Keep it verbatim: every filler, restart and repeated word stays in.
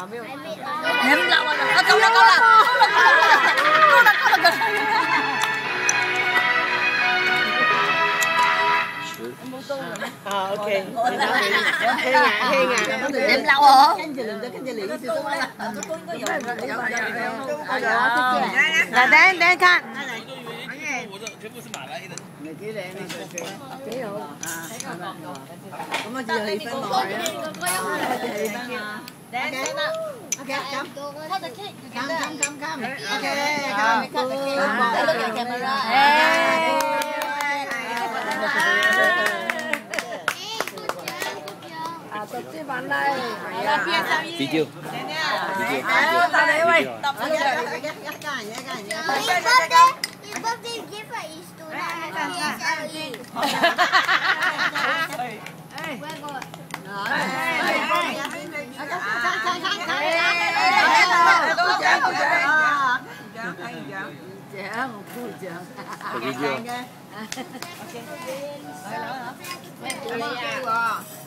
Em lậu rồi. Câu là câu là câu là câu là câu là Ờ ok. Hê ngà, hê ngà. Em lậu hả? Là đến đến看。 我这全部是马来的。 咁啊，只係氣氛落去啊！氣氛啊！OK，咁， 他的 cake， come come come come，OK，come， Look at camera。 啊，讀書版嚟。 Tí chưa? Ta đi喂， Tập 一家人一家人一家人。 Your birthday gift is to P S L E. Where go? Được chưa? Ok.